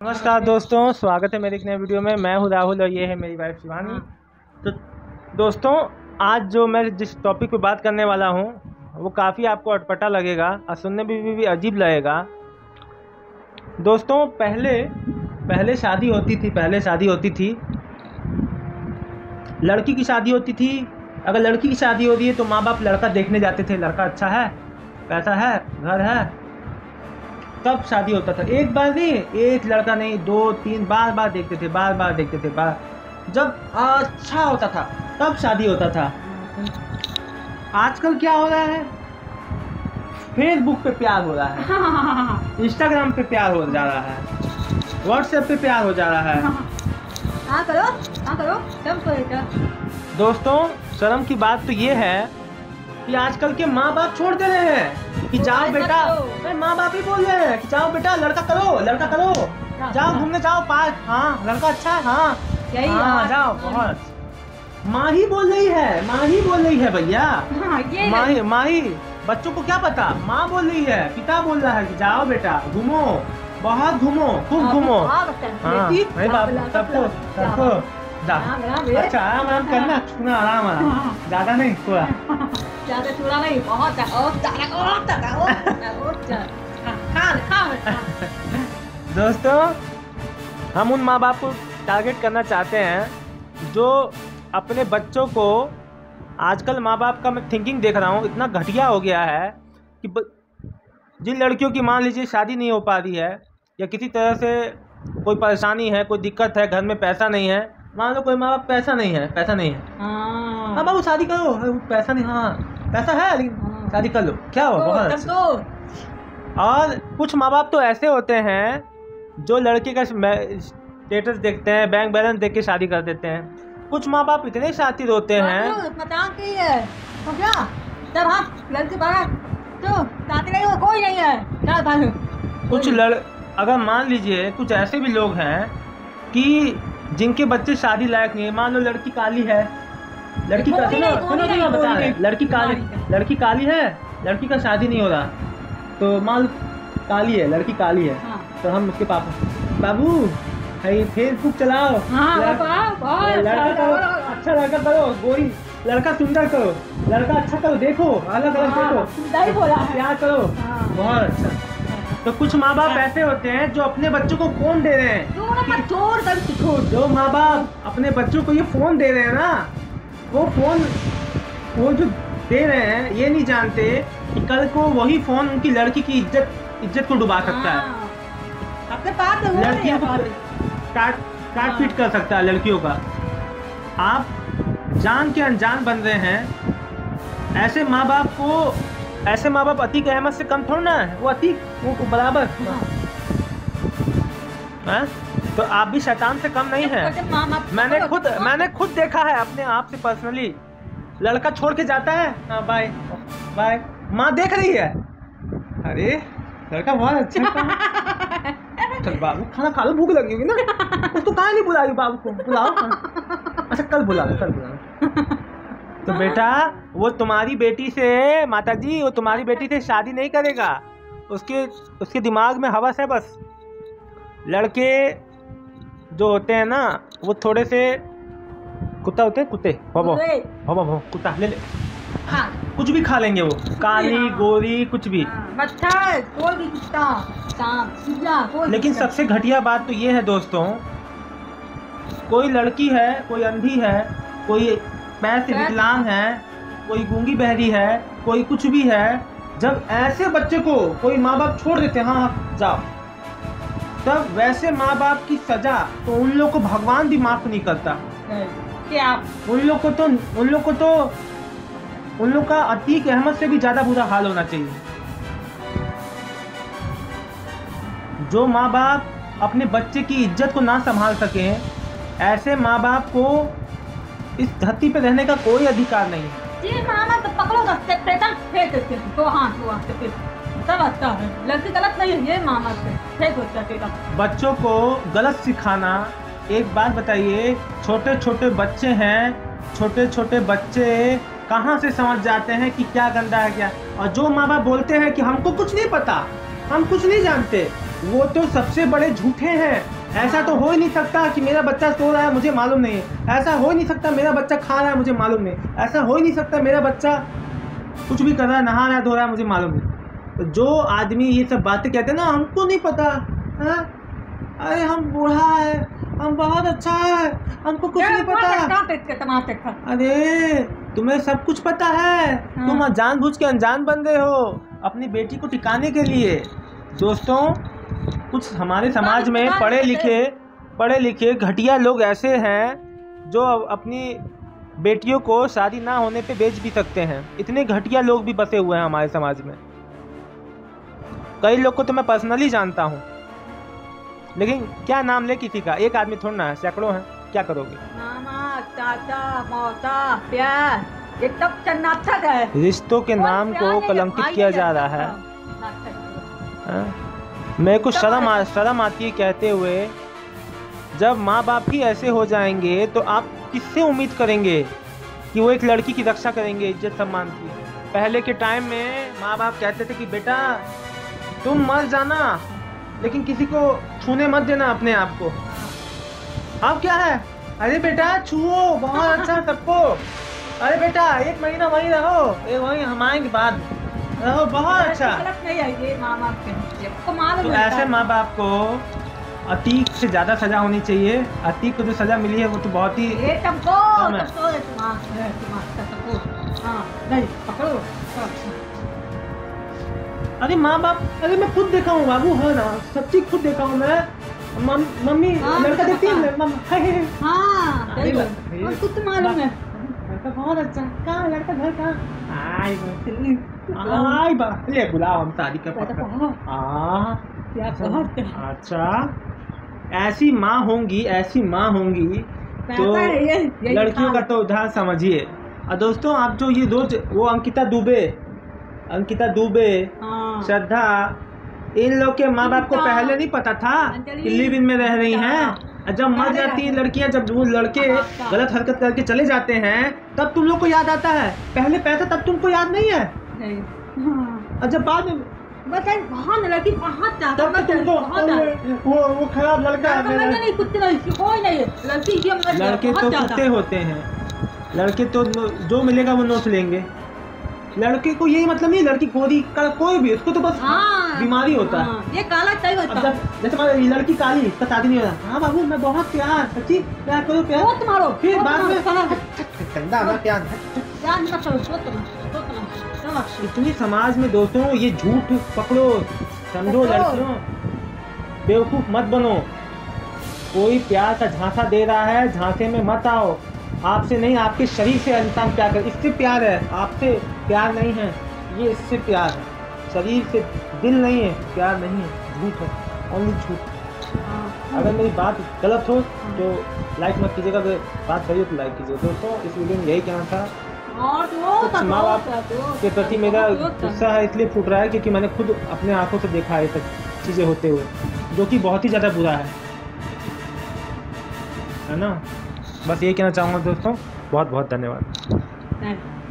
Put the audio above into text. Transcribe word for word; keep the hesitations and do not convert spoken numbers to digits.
नमस्कार दोस्तों, स्वागत है मेरे एक नए वीडियो में। मैं हूं राहुल और ये है मेरी वाइफ शिवानी। तो दोस्तों, आज जो मैं जिस टॉपिक पे बात करने वाला हूं वो काफ़ी आपको अटपटा लगेगा और सुनने में भी, भी, भी अजीब लगेगा। दोस्तों, पहले पहले शादी होती थी पहले शादी होती थी लड़की की शादी होती थी। अगर लड़की की शादी हो रही है तो माँ बाप लड़का देखने जाते थे। लड़का अच्छा है, पैसा है, घर है, तब शादी होता था। एक बार नहीं, एक लड़का नहीं, दो तीन बार बार देखते थे बार बार देखते थे बार जब अच्छा होता था तब शादी होता था। आजकल क्या हो रहा है? फेसबुक पे प्यार हो रहा है, इंस्टाग्राम पे प्यार हो जा रहा है, व्हाट्सएप पे प्यार हो जा रहा है। हाँ करो, हाँ करो, सब करो। दोस्तों, शर्म की बात तो ये है कि आजकल के माँ बाप छोड़ दे रहे हैं कि जाओ बेटा, नहीं माँ बाप ही बोल रहे हैं कि जाओ बेटा लड़का करो, लड़का करो, जाओ घूमने जाओ पार्क, हाँ लड़का अच्छा है, हाँ यही हाँ जाओ। बहुत माँ ही बोल रही है, माँ ही बोल रही है भैया, माँ ही माँ ही। बच्चों को क्या पता, माँ बोल रही है, पिता बोल रहा है कि जाओ बेटा घूमो, बहुत घूमो, खूब घूमो। हाँ भाई बाप, सबको सबको अच्छा आराम आराम करना, छूना आराम आराम, ज्यादा नहीं थोड़ा ज्यादा छूना नहीं, बहुत बहुत ज्यादा बहुत ज्यादा बहुत ज्यादा। दोस्तों, हम उन माँ बाप को टारगेट करना चाहते हैं जो अपने बच्चों को, आजकल माँ बाप का मैं थिंकिंग देख रहा हूँ, इतना घटिया हो गया है कि ब, जिन लड़कियों की मान लीजिए शादी नहीं हो पा रही है या किसी तरह से कोई परेशानी है, कोई दिक्कत है, घर में पैसा नहीं है, मान लो कोई माँ बाप पैसा नहीं है पैसा नहीं है हाँ बाबू शादी करो, पैसा नहीं, हाँ पैसा है लेकिन शादी कर लो, क्या हो बहुत अच्छा। और कुछ माँ बाप तो ऐसे होते हैं जो लड़के का स्टेटस देखते हैं, बैंक बैलेंस देख के शादी कर देते हैं। कुछ माँ बाप इतने शातिर होते हैं, पता की है तो क्या जब हाँ लड़की बाहर तो शादी नहीं हो, कोई नहीं है क्या भाई। कुछ लड़ अगर मान लीजिए कुछ ऐसे भी लोग हैं कि जिनके बच्चे शादी लायक नहीं है। मान लो लड़की काली है, लड़की का सुनो सुनो सुनो बता रहे, लड़की काली लड़की काली है, लड़की का शादी नहीं हो रहा, तो मान काली है, लड़की काली है, तो हम उसके पापा, बाबू भाई फेसबुक चलाओ, लड़का करो, अच्छा लड़का करो, गोरी लड़का सुंदर करो, लड़का अच्छा करो, देखो अलग अलग देखो, प्यार करो, बहुत अच्छा। तो कुछ माँ बाप ऐसे होते हैं जो अपने बच्चों को फोन दे रहे हैं, जो माँ बाप अपने बच्चों को ये फोन दे रहे हैं ना, वो फोन वो जो दे रहे हैं ये नहीं जानते कि कल को वही फोन उनकी लड़की की इज्जत इज्जत को डुबा सकता है, अपने पास लड़कियों को काट काट पीट कर सकता है लड़कियों का। आप जान के अनजान बन रहे हैं। ऐसे माँ बाप को, ऐसे माँ बाप अतीक अहमद से कम थोड़ा ना है, वो अतीक वो बराबर है, तो आप भी शैतान से कम नहीं है। मैंने खुद मैंने खुद देखा है अपने आप से पर्सनली। लड़का छोड़ के जाता है, हाँ बाय बाय, माँ देख रही है, अरे लड़का बहुत अच्छा, चल बाबू खाना खा लो, भूख लगी होगी ना, उसको कहाँ नहीं बुलाई, बाबू को बुलाओ, अच्छा कल बुला लो, कल बुला लो। तो बेटा वो तुम्हारी बेटी से, माता जी वो तुम्हारी बेटी से शादी नहीं करेगा, उसके उसके दिमाग में हवस है बस। लड़के जो होते हैं ना वो थोड़े से कुत्ता होते हैं, कुत्ते भवो भवो भवो कुत्ता ले ले, हाँ कुछ भी खा लेंगे वो, काली गोरी कुछ भी, कोई भी कुत्ता। लेकिन सबसे घटिया बात तो ये है दोस्तों, कोई लड़की है, कोई अंधी है, कोई पैर से विकलांग है, कोई गूंगी बहरी है, कोई कुछ भी है, जब ऐसे बच्चे को कोई माँ बाप छोड़ देते हैं, हाँ जाओ, तब वैसे माँ बाप की सजा तो उन लोग को भगवान भी माफ नहीं करता। क्या उन लोग को तो उन लोग को तो उन लोग का अतीक अहमद से भी ज्यादा बुरा हाल होना चाहिए। जो माँ बाप अपने बच्चे की इज्जत को ना संभाल सके, ऐसे माँ बाप को इस धरती पे रहने का कोई अधिकार नहीं है। जी मामा तो पकड़ो दस्ते पेटन फेंक देते हैं, दो हाथ दो हाथ से सब अच्छा है, लड़की गलत नहीं है, ये मामा से फेंक देते हैं। बच्चों को गलत सिखाना, एक बात बताइए, छोटे छोटे बच्चे हैं, छोटे छोटे बच्चे कहाँ से समझ जाते हैं कि क्या गंदा है क्या। और जो माँ बाप बोलते हैं कि हमको कुछ नहीं पता, हम कुछ नहीं जानते, वो तो सबसे बड़े झूठे हैं। ऐसा तो हो ही नहीं सकता कि मेरा बच्चा सो रहा है मुझे मालूम नहीं है, ऐसा हो ही नहीं सकता मेरा बच्चा खा रहा है मुझे मालूम नहीं, ऐसा हो ही नहीं सकता मेरा बच्चा कुछ भी कर रहा है, नहा रहा है, धो रहा है, मुझे मालूम नहीं। तो जो आदमी ये सब बातें कहते हैं ना, हमको नहीं पता है, अरे हम बूढ़ा है, हम बहुत अच्छा है, हमको कुछ नहीं पता। अरे तुम्हें सब कुछ पता है, हाँ। तुम जानबूझ के अनजान बन गए हो अपनी बेटी को टिकाने के लिए। दोस्तों, कुछ हमारे समाज में पढ़े लिखे पढ़े लिखे घटिया लोग ऐसे हैं जो अपनी बेटियों को शादी ना होने पे बेच भी सकते हैं। इतने घटिया लोग भी बसे हुए हैं हमारे समाज में। कई लोग को तो मैं पर्सनली जानता हूँ, लेकिन क्या नाम ले किसी का, एक आदमी थोड़ा ना है, सैकड़ों हैं, क्या करोगे। मामा, चाचा, मौसा, प्यार, ये सब नाटक है। रिश्तों के नाम को कलंकित किया जा रहा है। हाँ? मेरे को शर्म आ शर्म आती है कहते हुए। जब माँ बाप ही ऐसे हो जाएंगे तो आप किससे उम्मीद करेंगे कि वो एक लड़की की रक्षा करेंगे इज्जत सम्मान की। पहले के टाइम में माँ बाप कहते थे कि बेटा तुम मर जाना लेकिन किसी को छूने मत देना अपने आप को। अब क्या है, अरे बेटा छुओ, बहुत अच्छा सबको, अरे बेटा एक महीना वहीं रहो, ये वहीं हम आएंगे बाद रहो, बहुत अच्छा। नहीं है ये माँ बाप के, तो मालूम तो ऐसे माँ बाप को अतीक से ज़्यादा सज़ा होनी चाहिए। अतीक को जो सज़ा मिली है वो तो बहुत ही ये तुमको कम है। तुमको तुम्हारा तुम्हारा तुमको हाँ नहीं पकड़ो। अरे माँ बाप, अरे मैं खुद देखा हूँ बाबू, है ना, सच्ची खुद देखा हूँ मैं। मम, मम्मी हाँ, लड़का देखती है, मम, हाँ अरे सही बाप, बात, कुछ तो मालूम है। लड़का बहुत अच्छा, कहाँ लड़का घर कहाँ, आई बा आई बा ले बुलाओ, हम शादी का पक्का। आ क्या बहुत अच्छा, ऐसी माँ होंगी, ऐसी माँ होंगी तो लड़कियों का तो उदाहरण समझिए। और दोस्तों, आप जो ये रोज वो अंकिता दुबे अंकिता दुबे हाँ। श्रद्धा, इन लोग के माँ बाप को पहले नहीं पता था कि लिव इन में रह रही हैं। जब मर जाती हैं लड़कियां, जब वो लड़के गलत हरकत करके चले जाते हैं तब तुम लोग को याद आता है, पहले पैसा तब तुमको याद नहीं है। हाँ। और जब बाद में बताइए बहुत लड़की बहुत ज्यादा तब तो तुमको वो वो खराब लड़का है मेरा। नहीं, कुछ नहीं, कोई नहीं है लड़की ये मतलब लड़के तो कुत्ते होते हैं, लड़के तो जो मिलेगा वो नोच लेंगे। लड़के को यही मतलब नहीं, लड़की गोरी का कोई भी, उसको तो बस हाँ, बीमारी होता हाँ, है। ये काला सही होता है। जैसे हमारी लड़की काली, इसका शादी नहीं हो रहा, हाँ बाबू मैं बहुत प्यार, सच्ची प्यार करो, प्यार वो तुम्हारो फिर बाद में गंदा ना प्यार प्यार ना करो, वो तुम्हारा। इतनी समाज में दोस्तों ये झूठ पकड़ो, समझो लड़कियों, बेवकूफ मत बनो। कोई प्यार का झांसा दे रहा है, झांसे में मत आओ। आपसे नहीं, आपके शरीर से इंसान प्यार कर, इससे प्यार है, आपसे प्यार नहीं है, ये इससे प्यार है। शरीर से दिल नहीं है, प्यार नहीं है, झूठ है, ओनली झूठ। अगर मेरी बात गलत हो तो लाइक मत कीजिएगा, अगर बात सही हो तो लाइक कीजिए। दोस्तों, इस वीडियो में यही कहना था। कुछ माँ बाप के प्रति मेरा गुस्सा है इसलिए फूट रहा है क्योंकि मैंने खुद अपने आंखों से देखा है सब चीज़ें होते हुए, जो कि बहुत ही ज़्यादा बुरा है है ना। बस यही कहना चाहूँगा दोस्तों, बहुत बहुत धन्यवाद।